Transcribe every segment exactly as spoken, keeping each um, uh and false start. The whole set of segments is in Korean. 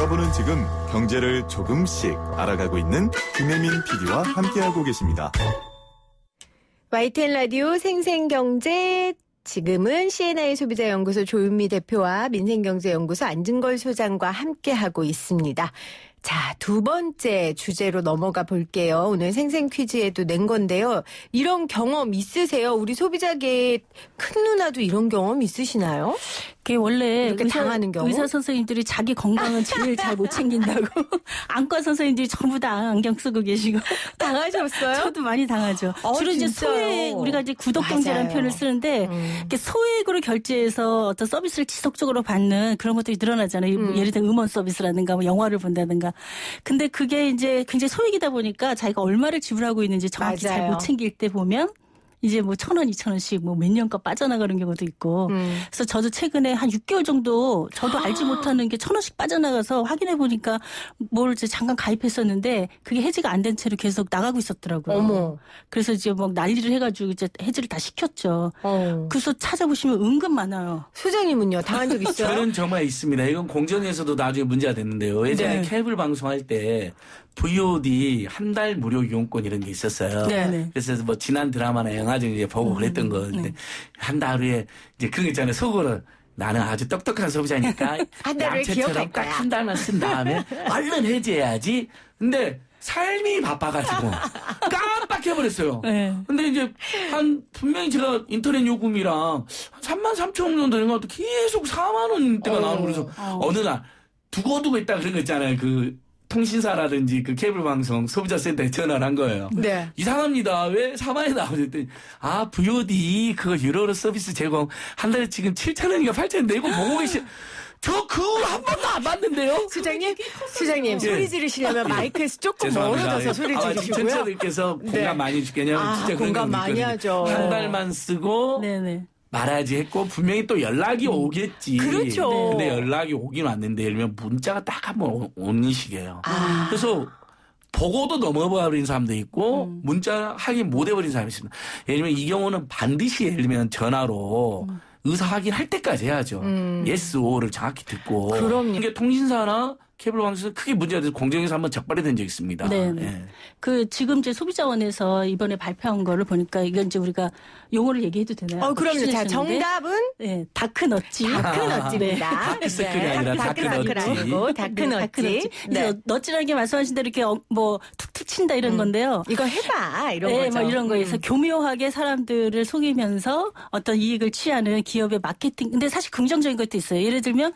써보는 지금 경제를 조금씩 알아가고 있는 김혜민 피디와 함께하고 계십니다. 와이티엔 라디오 생생경제, 지금은 씨엔아이 소비자연구소 조윤미 대표와 민생경제연구소 안진걸 소장과 함께하고 있습니다. 자, 두 번째 주제로 넘어가 볼게요. 오늘 생생 퀴즈에도 낸 건데요. 이런 경험 있으세요? 우리 소비자계의 큰 누나도 이런 경험 있으시나요? 그게 원래 이렇게 의사, 당하는 경우? 의사 선생님들이 자기 건강은 제일 잘 못 챙긴다고 안과 선생님들이 전부 다 안경 쓰고 계시고 당하셨어요? 저도 많이 당하죠. 어, 주로 이제 진짜요? 소액, 우리가 이제 구독경제라는 표현을 쓰는데 음. 이렇게 소액으로 결제해서 어떤 서비스를 지속적으로 받는 그런 것들이 늘어나잖아요. 음. 예를 들면 음원 서비스라든가 뭐 영화를 본다든가. 근데 그게 이제 굉장히 소액이다 보니까 자기가 얼마를 지불하고 있는지 정확히 잘 맞아요. 못 챙길 때 보면 이제 뭐 천 원, 이천 원씩 뭐 몇 년간 빠져나가는 경우도 있고. 음. 그래서 저도 최근에 한 육 개월 정도 저도 알지 못하는 게 천 원씩 빠져나가서 확인해 보니까 뭘 이제 잠깐 가입했었는데 그게 해지가 안 된 채로 계속 나가고 있었더라고요. 어머. 그래서 이제 막 난리를 해가지고 이제 해지를 다 시켰죠. 어. 그래서 찾아보시면 은근 많아요. 소장님은요? 당한 적 있어요? 저는 정말 있습니다. 이건 공정에서도 나중에 문제가 됐는데요. 예전에 네. 케이블 방송할 때 브이오디 한 달 무료 이용권 이런 게 있었어요. 네. 그래서 뭐 지난 드라마나 영화 중 이제 보고 그랬던 거. 근데 한 달 후에 이제 그런 거 있잖아요. 속으로 나는 아주 똑똑한 소비자니까 한 달을 기억할 얌체처럼 거야. 딱 한 달만 쓴 다음에 얼른 해지해야지. 근데 삶이 바빠가지고 깜빡해버렸어요. 네. 근데 이제 한 분명히 제가 인터넷 요금이랑 한 삼만 삼천 원 정도 되는 것도 계속 사만 원대가 어. 나오고 그래서 어. 어느 날 두고두고 있다 그런 거 있잖아요. 그 통신사라든지 그 케이블 방송 소비자센터에 전화를 한 거예요. 네. 이상합니다. 왜 사만에 나오죠? 했더니 아 브이오디 그거 유료로 서비스 제공 한 달에 지금 칠천 원인가 팔천 원 내고 보고 계시. 저 그 한 번도 안 봤는데요. 수장님, 수장님 예. 소리 지르시려면 마이크에서 조금 멀어져서 소리 아마 지르시고요. 청취자들께서 네. 공감 많이 해주겠냐면 아, 진짜 그런 공감 거 많이 있거든요. 하죠. 한 달만 쓰고 네네. 말아야지 했고 분명히 또 연락이 오겠지. 그렇죠. 네. 근데 연락이 오긴 왔는데 예를 들면 문자가 딱 한 번 오는 식이에요. 아. 그래서 보고도 넘어버린 사람도 있고 음. 문자 확인 못 해버린 사람이 있습니다. 예를 들면 이 경우는 반드시 예를 들면 전화로 음. 의사 확인할 때까지 해야죠. 음. 예스, 오를 정확히 듣고. 그럼요. 이게 통신사나 케이블 방송에서 크게 문제가 돼서 공정에서 한번 적발이 된 적이 있습니다. 네네. 예. 그 지금 이제 소비자원에서 이번에 발표한 거를 보니까 이건 이제 우리가 용어를 얘기해도 되나요? 어, 그럼요. 자, 퀴즈내셨는데. 정답은 네, 다크넛지. 다크넛지입니다. 다크서클이 네. 아니라 다크서클 다크넛지. 아니고 네, 다크넛지. 다크넛지. 네. 그래서 넛지라는 게 말씀하신 대로 이렇게 어, 뭐 툭툭 친다 이런 건데요. 이거 해봐 이런 네, 거죠. 뭐 이런 거에서 음. 교묘하게 사람들을 속이면서 어떤 이익을 취하는 기업의 마케팅. 근데 사실 긍정적인 것도 있어요. 예를 들면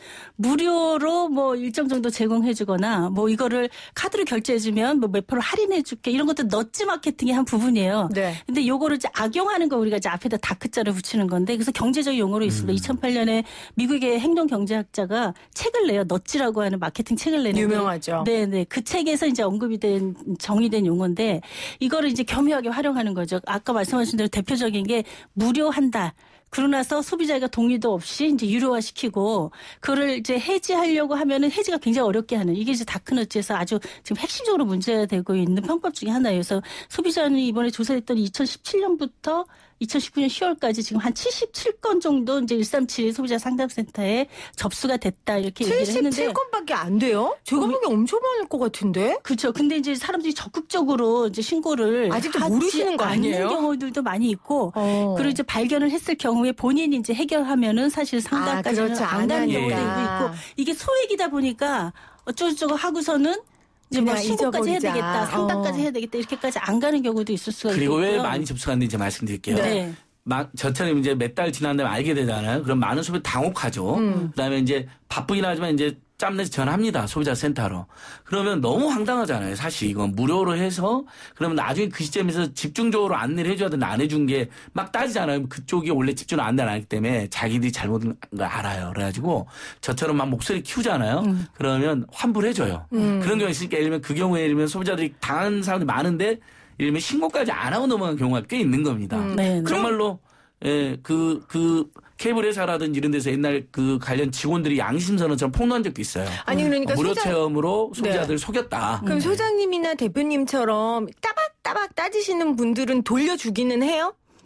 무료로 뭐 일정 정도 제공해주거나 뭐 이거를 카드로 결제해주면 뭐 몇 프로 할인해줄게 이런 것도 넛지 마케팅의 한 부분이에요. 네. 근데 요거를 이제 악용하는 거 우리가 이제 앞에다 다크자를 붙이는 건데 그래서 경제적 용어로 있습니다. 음. 이천팔 년에 미국의 행동 경제학자가 책을 내요. 넛지라고 하는 마케팅 책을 내는데 유명하죠. 네네. 그 책에서 이제 언급이 된, 정의된 용어인데, 이거를 이제 겸유하게 활용하는 거죠. 아까 말씀하신 대로 대표적인 게 무료 한 달. 그러고 나서 소비자가 동의도 없이 이제 유료화 시키고, 그거를 이제 해지하려고 하면은 해지가 굉장히 어렵게 하는, 이게 이제 다크넛지에서 아주 지금 핵심적으로 문제가 되고 있는 편법 중에 하나예요. 그래서 소비자는 이번에 조사했더니 이천십칠 년부터 이천십구 년 시월까지 지금 한 칠십칠 건 정도 이제 일삼칠 소비자 상담센터에 접수가 됐다 이렇게 얘기를 했는데. 칠십칠 건밖에 안 돼요? 제가 보기엔 엄청 많을 것 같은데? 그렇죠. 근데 이제 사람들이 적극적으로 이제 신고를 아직도 하지 모르시는 거 않는 아니에요? 경우들도 많이 있고, 어. 그리고 이제 발견을 했을 경우에 본인이 이제 해결하면은 사실 상담까지는 아, 그렇죠. 안 안 가는 경우도 하니까. 있고, 이게 소액이다 보니까 어쩌고저쩌고 하고서는 이제 뭐 그냥 신고까지 해야 잊어버리자. 되겠다, 상담까지 어. 해야 되겠다 이렇게까지 안 가는 경우도 있을 수가 그리고 있고요. 왜 많이 접수하는지 말씀드릴게요. 네. 막 저처럼 이제 몇 달 지난 다음에 알게 되잖아요. 그럼 많은 소비 당혹하죠. 음. 그다음에 이제 바쁘긴 하지만 이제 짬내서 전화합니다. 소비자 센터로. 그러면 너무 황당하잖아요. 사실 이건 무료로 해서 그러면 나중에 그 시점에서 집중적으로 안내를 해줘야 되는데 안 해준 게 막 따지잖아요. 그쪽이 원래 집중 안내를 안 하기 때문에 자기들이 잘못한 걸 알아요. 그래가지고 저처럼 막 목소리 키우잖아요. 음. 그러면 환불을 해줘요. 음. 그런 경우 있으니까 예를 들면 그 경우에 예를 들면 소비자들이 당한 사람들이 많은데 예를 들면 신고까지 안 하고 넘어간 경우가 꽤 있는 겁니다. 음. 네. 정말로 예, 그, 그, 케이블 회사라든지 이런 데서 옛날 그 관련 직원들이 양심선언처럼 폭로한 적도 있어요. 아니 그러니까 무료 소장- 체험으로 소비자들을 네. 속였다. 그럼 소장님이나 대표님처럼 따박따박 따지시는 분들은 돌려주기는 해요?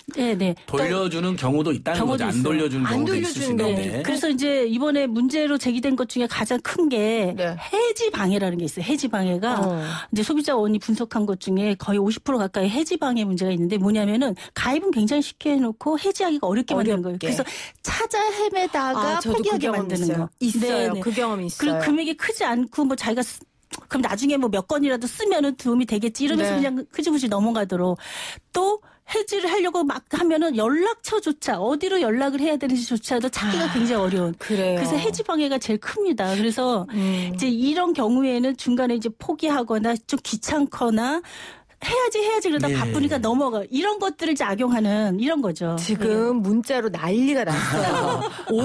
네, 네. 돌려주는 경우도 있다는 경우도 거죠. 안 있어요. 돌려주는 안 경우도 있을 수 돌려주는 있는데. 경우. 그래서 이제 이번에 문제로 제기된 것 중에 가장 큰 게 네. 해지 방해라는 게 있어요. 해지 방해가 어. 이제 소비자원이 분석한 것 중에 거의 오십 퍼센트 가까이 해지 방해 문제가 있는데 뭐냐면은 가입은 굉장히 쉽게 해놓고 해지하기가 어렵게 만드는 거예요. 어렵게. 그래서 찾아 헤매다가 아, 저도 그 포기하게 경험 만드는 있어요. 거. 있어요. 네네. 그 경험이 있어요. 그리고 금액이 크지 않고 뭐 자기가 쓰- 그럼 나중에 뭐 몇 건이라도 쓰면은 도움이 되겠지 이러면서 네. 그냥 흐지부지 넘어가도록 또 해지를 하려고 막 하면은 연락처조차 어디로 연락을 해야 되는지조차도 찾기가 아, 굉장히 어려운. 그래요. 그래서 해지 방해가 제일 큽니다. 그래서 음. 이제 이런 경우에는 중간에 이제 포기하거나 좀 귀찮거나 해야지 해야지 그러다 네. 바쁘니까 넘어가. 이런 것들을 이제 악용하는 이런 거죠. 지금 문자로 난리가 났어요.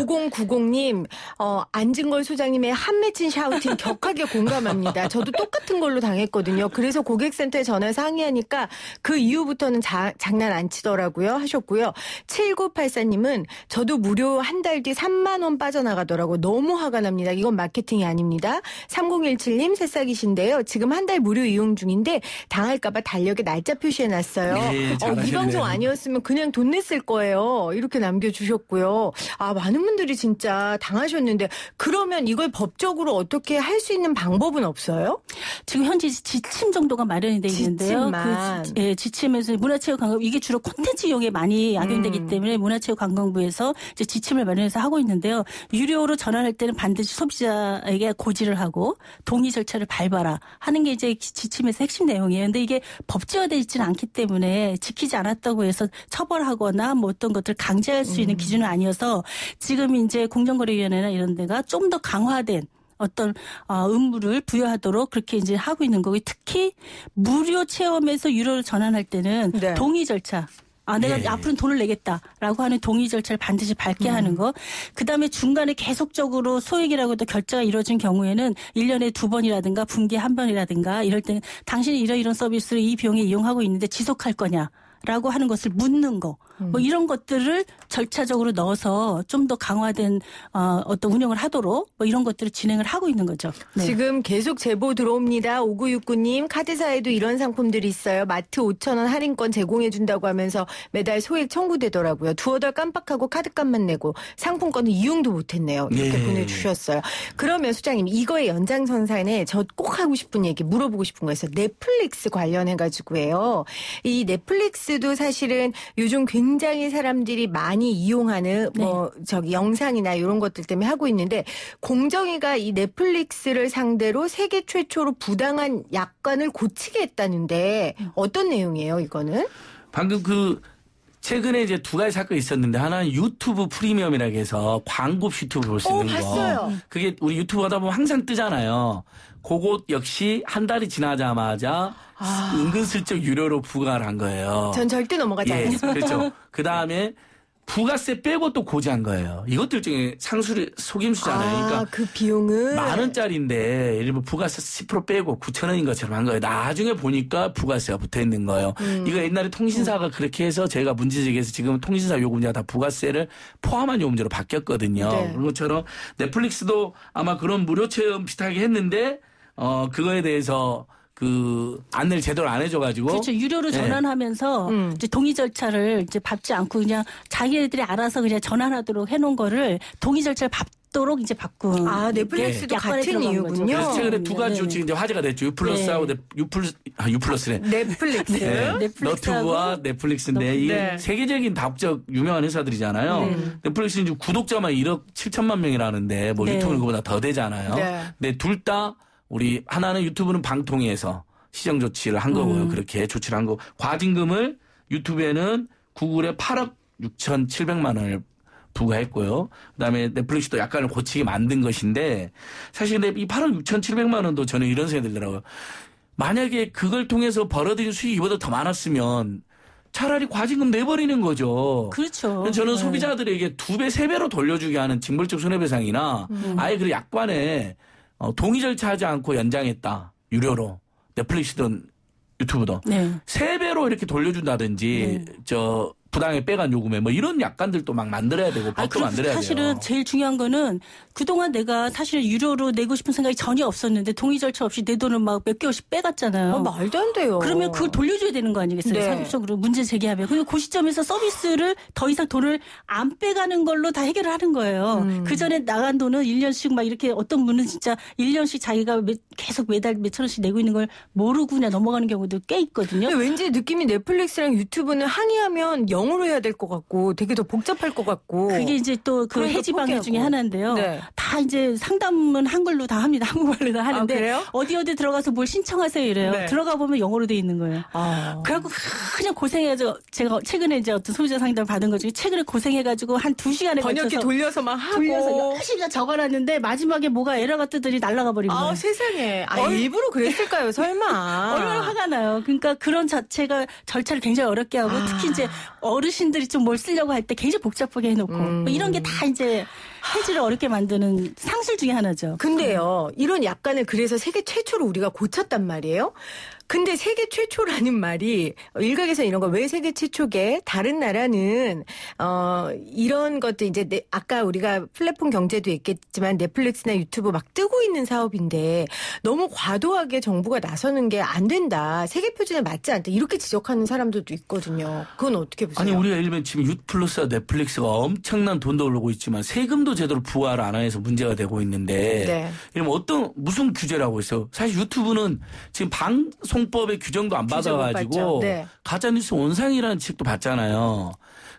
오공구공님, 어, 안진걸 소장님의 한 맺힌 샤우팅 격하게 공감합니다. 저도 똑같은 걸로 당했거든요. 그래서 고객센터에 전화해서 항의하니까 그 이후부터는 자, 장난 안 치더라고요. 하셨고요. 칠구팔사님은 저도 무료 한 달 뒤 삼만 원 빠져나가더라고요. 너무 화가 납니다. 이건 마케팅이 아닙니다. 삼공일칠님 새싹이신데요. 지금 한 달 무료 이용 중인데 당할까봐 달력에 날짜 표시해놨어요. 네, 어, 이 잘하셨네요. 방송 아니었으면 그냥 돈 냈을 거예요. 이렇게 남겨주셨고요. 아, 많은 분들이 진짜 당하셨는데 그러면 이걸 법적으로 어떻게 할 수 있는 방법은 없어요? 지금 현재 지침 정도가 마련이 돼 있는데요. 지침만. 그 지, 예, 지침에서 문화체육관광 이게 주로 콘텐츠 이용에 많이 악용되기 음. 때문에 문화체육관광부에서 이제 지침을 마련해서 하고 있는데요. 유료로 전환할 때는 반드시 소비자에게 고지를 하고 동의 절차를 밟아라 하는 게 이제 지침에서 핵심 내용이에요. 근데 이게 법제화되어 있지는 않기 때문에 지키지 않았다고 해서 처벌하거나 뭐 어떤 것들을 강제할 수 있는 음. 기준은 아니어서 지금 이제 공정거래위원회나 이런 데가 좀 더 강화된 어떤 어, 의무를 부여하도록 그렇게 이제 하고 있는 거고 특히 무료 체험에서 유료로 전환할 때는 네. 동의 절차. 아, 내가 예. 앞으로는 돈을 내겠다라고 하는 동의 절차를 반드시 밟게 음. 하는 거. 그다음에 중간에 계속적으로 소액이라고도 결제가 이루어진 경우에는 일 년에 두 번이라든가 분기에 한 번이라든가 이럴 때는 당신이 이런 이런 서비스를 이 비용에 이용하고 있는데 지속할 거냐라고 하는 것을 묻는 거. 뭐 이런 것들을 절차적으로 넣어서 좀 더 강화된 어, 어떤 운영을 하도록 뭐 이런 것들을 진행을 하고 있는 거죠. 네. 지금 계속 제보 들어옵니다. 오구육구님 카드사에도 이런 상품들이 있어요. 마트 오천 원 할인권 제공해준다고 하면서 매달 소액 청구되더라고요. 두어 달 깜빡하고 카드값만 내고 상품권은 이용도 못했네요. 이렇게 예. 보내주셨어요. 그러면 소장님 이거의 연장선상에 저 꼭 하고 싶은 얘기 물어보고 싶은 거 있어요. 넷플릭스 관련해가지고요. 이 넷플릭스도 사실은 요즘 굉장히 사람들이 많이 이용하는 뭐 저기 영상이나 이런 것들 때문에 하고 있는데 공정위가 이 넷플릭스를 상대로 세계 최초로 부당한 약관을 고치게 했다는데 어떤 내용이에요, 이거는? 방금 그 최근에 이제 두 가지 사건이 있었는데 하나는 유튜브 프리미엄이라고 해서 광고 없이 유튜브 볼 수 어, 있는 거. 봤어요. 그게 우리 유튜브 하다 보면 항상 뜨잖아요. 그것 역시 한 달이 지나자마자 아. 은근슬쩍 유료로 부과를 한 거예요. 전 절대 넘어가지 예, 않습니다. 그렇죠. 그 다음에 부가세 빼고 또 고지한 거예요. 이것들 중에 상술이 속임수잖아요. 아, 그러니까 그 비용은 만 원짜리인데 예를 들면 부가세 십 퍼센트 빼고 구천 원인 것처럼 한 거예요. 나중에 보니까 부가세가 붙어 있는 거예요. 음. 이거 옛날에 통신사가 그렇게 해서 제가 문제 제기해서 지금 통신사 요금제가 다 부가세를 포함한 요금제로 바뀌었거든요. 네. 그런 것처럼 넷플릭스도 아마 그런 무료 체험 비슷하게 했는데 어 그거에 대해서 그 안내를 제대로 안 해줘가지고 그렇죠. 유료로 예. 전환하면서 음. 이제 동의 절차를 이제 밟지 않고 그냥 자기네들이 알아서 그냥 전환하도록 해놓은 거를 동의 절차를 밟도록 이제 바꾼. 아, 넷플릭스도 약관에 같은 들어간 이유군요. 거죠. 그래서 최근에 두 가지 네. 조치 이제 화제가 됐죠. 유플러스하고 네. 넷- 유플 아 유플러스래. 넷플릭스. 네. 넷플릭스하고 너튜브와 넷플릭스인데 이게 네. 세계적인 다국적 유명한 회사들이잖아요. 네. 넷플릭스는 지금 구독자만 일억 칠천만 명이라는데 뭐 네. 유튜브는 그보다 더 되잖아요. 네. 근데 둘 다 우리 하나는 유튜브는 방통위에서 시정 조치를 한 거고요. 음. 그렇게 조치를 한 거. 과징금을 유튜브에는 구글에 팔억 육천칠백만 원을 부과했고요. 그다음에 넷플릭스도 약간을 고치게 만든 것인데 사실 근데 이 팔억 육천칠백만 원도 저는 이런 생각이 들더라고요. 만약에 그걸 통해서 벌어들인 수익이 이보다 더 많았으면 차라리 과징금 내버리는 거죠. 그렇죠. 저는 네. 소비자들에게 두 배, 세 배로 돌려주게 하는 징벌적 손해배상이나 음. 아예 그 약관에 어, 동의 절차하지 않고 연장했다. 유료로. 넷플릭스든 유튜브든. 네. 세 배로 이렇게 돌려준다든지, 저, 부당하게 빼간 요금에 뭐 이런 약관들도 막 만들어야 되고 법도 그래서 만들어야 사실은 돼요. 제일 중요한 거는 그동안 내가 사실 유료로 내고 싶은 생각이 전혀 없었는데 동의 절차 없이 내 돈을 막 몇 개월씩 빼갔잖아요. 아, 말도 안 돼요. 그러면 그걸 돌려줘야 되는 거 아니겠어요? 네. 사실적으로 문제 제기하면. 그리고 그 시점에서 서비스를 더 이상 돈을 안 빼가는 걸로 다 해결을 하는 거예요. 음. 그 전에 나간 돈은 일 년씩 막 이렇게 어떤 분은 진짜 일 년씩 자기가 매- 계속 매달 몇천 원씩 내고 있는 걸 모르고 그냥 넘어가는 경우도 꽤 있거든요. 근데 왠지 느낌이 넷플릭스랑 유튜브는 항의하면 영어로 해야 될 것 같고 되게 더 복잡할 것 같고. 그게 이제 또 그 그러니까 해지 방해 포기하고. 중에 하나인데요. 네. 다 이제 상담은 한글로 다 합니다. 한국말로 다 하는데 아, 그래요? 어디 어디 들어가서 뭘 신청하세요 이래요. 네. 들어가 보면 영어로 돼 있는 거예요. 아. 그래갖고 그냥 고생해가지고 제가 최근에 이제 어떤 소비자 상담을 받은 것 중에 최근에 고생해가지고 한 두 시간에 번역기 걸쳐서 돌려서 막 하고. 돌려서 열심히 다 적어놨는데 마지막에 뭐가 에러가 뜨더니 날아가 버린 거예요. 아, 세상에. 아, 일부러 그랬을까요, 설마. 얼마나 화가 나요. 그러니까 그런 자체가 절차를 굉장히 어렵게 하고 아. 특히 이제 어르신들이 좀 뭘 쓰려고 할 때 굉장히 복잡하게 해놓고 음. 뭐 이런 게 다 이제 해지를 어렵게 만드는 상실 중에 하나죠. 근데요, 이런 약관을 그래서 세계 최초로 우리가 고쳤단 말이에요. 근데 세계 최초라는 말이 일각에서 이런 거 왜 세계 최초게? 다른 나라는 어 이런 것도 이제 네, 아까 우리가 플랫폼 경제도 있겠지만 넷플릭스나 유튜브 막 뜨고 있는 사업인데 너무 과도하게 정부가 나서는 게 안 된다. 세계 표준에 맞지 않다. 이렇게 지적하는 사람들도 있거든요. 그건 어떻게 보세요? 아니 우리가 예를 들면 지금 유플러스와 넷플릭스가 엄청난 돈도 올르고 있지만 세금도 제대로 부과를 안 해서 문제가 되고 있는데 네. 이러면 어떤 무슨 규제라고 있어요? 사실 유튜브는 지금 방송법의 규정도 안 규정을 받아가지고 받죠. 네. 가짜뉴스 온상이라는 책도 받잖아요.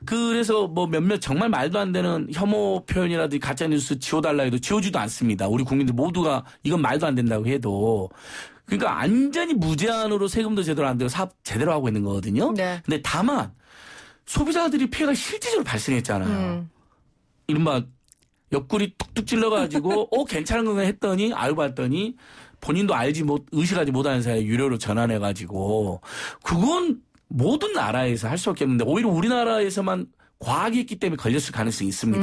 그래서 뭐 몇몇 정말 말도 안 되는 혐오 표현이라든지 가짜뉴스 지워달라 해도 지워지도 않습니다. 우리 국민들 모두가 이건 말도 안 된다고 해도. 그러니까 완전히 무제한으로 세금도 제대로 안 되고 사업 제대로 하고 있는 거거든요. 네. 근데 다만 소비자들이 피해가 실질적으로 발생했잖아요. 음. 이른바 옆구리 툭툭 찔러가지고 어 괜찮은 건가 했더니 알고 봤더니 본인도 알지 못 의식하지 못하는 사이에 유료로 전환해가지고 그건 모든 나라에서 할 수 없겠는데 오히려 우리나라에서만 과하게 했기 때문에 걸렸을 가능성이 있습니다.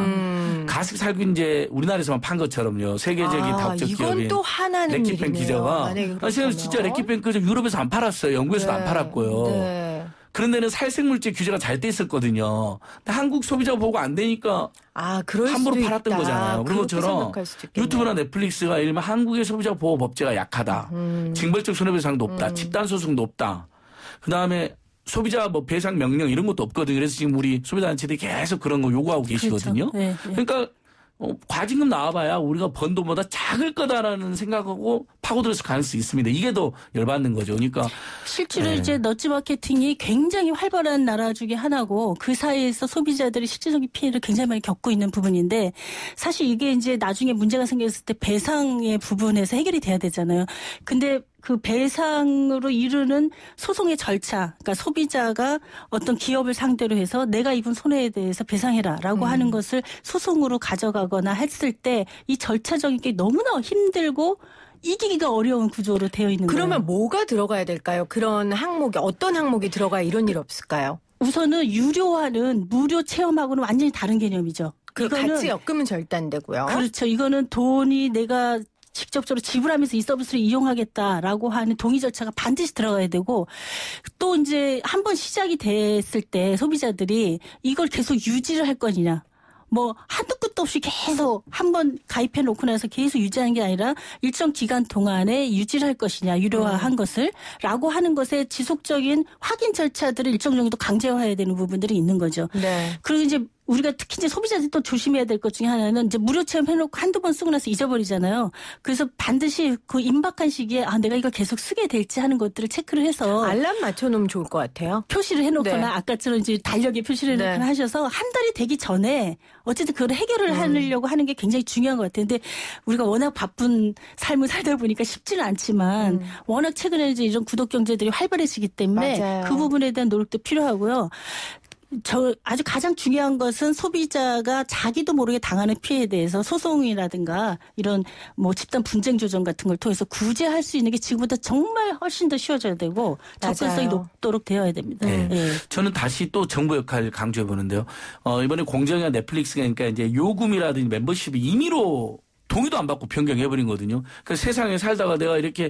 음. 가습 살균제 우리나라에서만 판 것처럼요. 세계적인 아, 다국적 이건 기업인 또 하나는 레키펜 일이네요. 기자가 만약에 아, 제가 진짜 그렇다면. 레키펜 그 유럽에서 안 팔았어요. 영국에서도 네. 안 팔았고요. 네. 그런 데는 살생물질 규제가 잘 돼 있었거든요. 근데 한국 소비자 보고 안 되니까 아, 그럴 함부로 수도 팔았던 있다. 거잖아요. 그런 그렇게 것처럼 생각할 수도 있겠네요. 유튜브나 넷플릭스가 예를 들면 한국의 소비자 보호 법제가 약하다. 음. 징벌적 손해배상도 없다. 음. 집단 소송도 없다. 그다음에 소비자 뭐 배상 명령 이런 것도 없거든요. 그래서 지금 우리 소비자단체들이 계속 그런 거 요구하고 계시거든요. 그렇죠. 네, 네. 그러니까 어, 과징금 나와봐야 우리가 번 돈보다 작을 거다라는 생각하고 파고들었을 가능성이 있습니다. 이게 더 열받는 거죠. 그러니까 실제로 네. 이제 너치 마케팅이 굉장히 활발한 나라 중에 하나고 그 사이에서 소비자들이 실질적인 피해를 굉장히 많이 겪고 있는 부분인데 사실 이게 이제 나중에 문제가 생겼을 때 배상의 부분에서 해결이 돼야 되잖아요. 근데 그 배상으로 이르는 소송의 절차, 그러니까 소비자가 어떤 기업을 상대로 해서 내가 입은 손해에 대해서 배상해라라고 음. 하는 것을 소송으로 가져가거나 했을 때 이 절차적인 게 너무나 힘들고 이기기가 어려운 구조로 되어 있는 거예요. 그러면 뭐가 들어가야 될까요? 그런 항목이 어떤 항목이 들어가야 이런 일 없을까요? 우선은 유료화는 무료 체험하고는 완전히 다른 개념이죠. 그 이거는 같이 엮으면 절대 안 되고요. 그렇죠. 이거는 돈이 내가 직접적으로 지불하면서 이 서비스를 이용하겠다라고 하는 동의 절차가 반드시 들어가야 되고 또 이제 한번 시작이 됐을 때 소비자들이 이걸 계속 유지를 할 거냐. 뭐 한도 끝도 없이 계속 한번 가입해 놓고 나서 계속 유지하는 게 아니라 일정 기간 동안에 유지를 할 것이냐 유료화한 음. 것을 라고 하는 것에 지속적인 확인 절차들을 일정 정도 강제화해야 되는 부분들이 있는 거죠. 네. 그리고 이제 우리가 특히 이제 소비자들이 또 조심해야 될 것 중에 하나는 이제 무료 체험 해놓고 한두 번 쓰고 나서 잊어버리잖아요. 그래서 반드시 그 임박한 시기에 아 내가 이걸 계속 쓰게 될지 하는 것들을 체크를 해서 알람 맞춰놓으면 좋을 것 같아요. 표시를 해놓거나 네. 아까처럼 이제 달력에 표시를 해놓거나 네. 하셔서 한 달이 되기 전에 어쨌든 그걸 해결을 음. 하려고 하는 게 굉장히 중요한 것 같아요. 근데 우리가 워낙 바쁜 삶을 살다 보니까 쉽지는 않지만 음. 워낙 최근에 이제 이런 구독 경제들이 활발해지기 때문에 맞아요. 그 부분에 대한 노력도 필요하고요. 저 아주 가장 중요한 것은 소비자가 자기도 모르게 당하는 피해에 대해서 소송이라든가 이런 뭐 집단 분쟁 조정 같은 걸 통해서 구제할 수 있는 게 지금보다 정말 훨씬 더 쉬워져야 되고 접근성이 맞아요. 높도록 되어야 됩니다. 네. 예. 저는 다시 또 정부 역할을 강조해 보는데요. 어, 이번에 공정위와 넷플릭스가 그러니까 이제 요금이라든지 멤버십이 임의로 동의도 안 받고 변경해 버린 거거든요. 그 세상에 살다가 내가 이렇게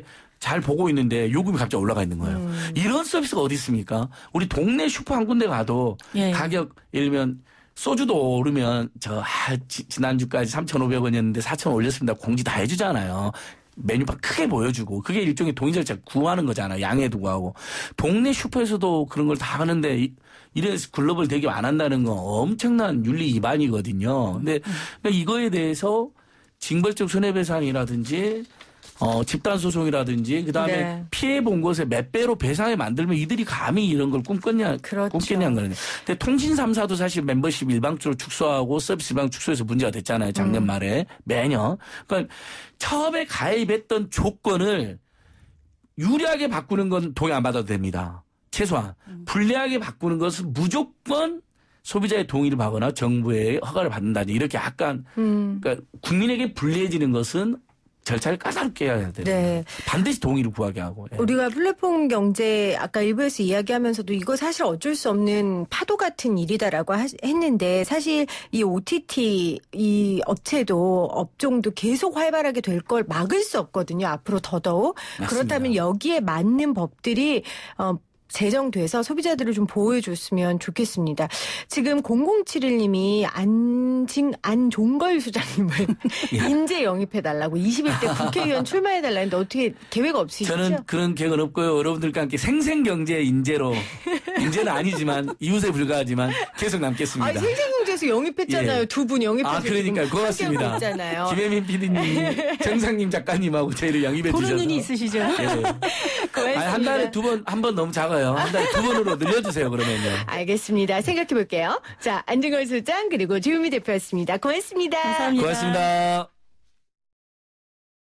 잘 보고 있는데 요금이 갑자기 올라가 있는 거예요. 음. 이런 서비스가 어디 있습니까? 우리 동네 슈퍼 한 군데 가도 예. 가격 예를 들면 소주도 오르면 저 아, 지, 지난주까지 삼천오백 원이었는데 사천 원 올렸습니다. 공지 다 해주잖아요. 메뉴판 크게 보여주고 그게 일종의 동의 절차 구하는 거잖아요. 양해도 구하고. 동네 슈퍼에서도 그런 걸 다 하는데 이- 이래서 글로벌 대기업 안 한다는 건 엄청난 윤리 위반이거든요. 근데 그러니까 이거에 대해서 징벌적 손해배상이라든지 어, 집단소송이라든지 그다음에 네. 피해 본 것에 몇 배로 배상을 만들면 이들이 감히 이런 걸 꿈꿨냐 그렇죠. 꿈깼냐는 거예요. 근데 통신 삼 사도 사실 멤버십 일방적으로 축소하고 서비스 일방 축소해서 문제가 됐잖아요. 작년 음. 말에 매년. 그러니까 처음에 가입했던 조건을 유리하게 바꾸는 건 동의 안 받아도 됩니다. 최소한 불리하게 바꾸는 것은 무조건 소비자의 동의를 받거나 정부의 허가를 받는다든지 이렇게 약간 음. 그러니까 국민에게 불리해지는 것은 절차를 까다롭게 해야 돼요. 네. 반드시 동의를 구하게 하고. 예. 우리가 플랫폼 경제 아까 일부에서 이야기하면서도 이거 사실 어쩔 수 없는 파도 같은 일이다라고 하, 했는데 사실 이 오티티 이 업체도 업종도 계속 활발하게 될 걸 막을 수 없거든요. 앞으로 더더욱. 맞습니다. 그렇다면 여기에 맞는 법들이 어, 제정돼서 소비자들을 좀 보호해줬으면 좋겠습니다. 지금 공공칠일 님이 안진, 안종걸 수장님을 인재 영입해달라고 이십일 대 국회의원 출마해달라는데 어떻게 계획 없으시죠? 저는 그런 계획은 없고요. 여러분들과 함께 생생경제 인재로 인재는 아니지만 이웃에 불과하지만 계속 남겠습니다. 아니, 생생경제에서 영입했잖아요. 예. 두 분 영입해서 아, 그러니까 지금 고맙습니다. 함께하고 있잖아요. 김혜민 피디님, 정상님 작가님하고 저희를 영입해 보는 주셔서. 눈이 있으시죠? 예. 고맙습니다. 아니, 한 달에 두 번, 한 번 너무 작아요. 한 달에 두 번으로 늘려주세요, 그러면요. 알겠습니다. 생각해 볼게요. 자, 안진걸 소장 그리고 주유미 대표였습니다. 고맙습니다. 감사합니다. 고맙습니다.